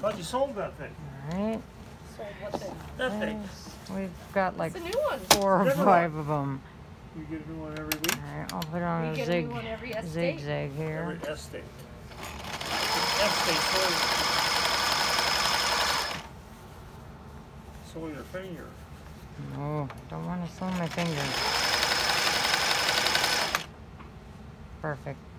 Thought you sold that thing. All right. Sold what thing? That thing. We've got like It's a new one. 4 or Different 5 of them. We get a new one every week. All right, I'll put on We a get a new one every estate. zigzag here. Every estate. Estate soil your finger. No, don't want to soil my finger. Perfect.